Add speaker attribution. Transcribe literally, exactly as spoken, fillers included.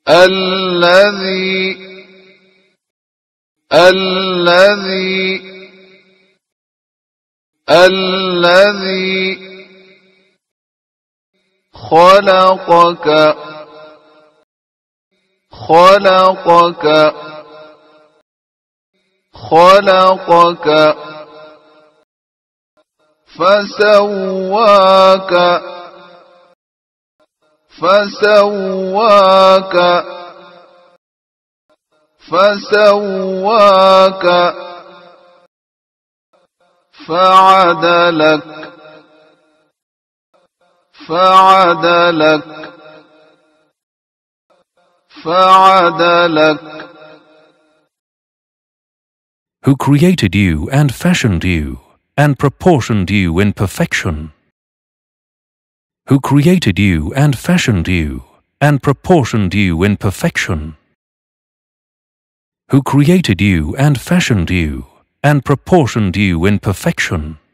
Speaker 1: الذي الذي الذي خلقك خلقك خلقك فسواك فسواك فسواك فعدلك فعدلك فعدلك.
Speaker 2: Who created you and fashioned you and proportioned you in perfection. Who created you and fashioned you and proportioned you in perfection. Who created you and fashioned you and proportioned you in perfection.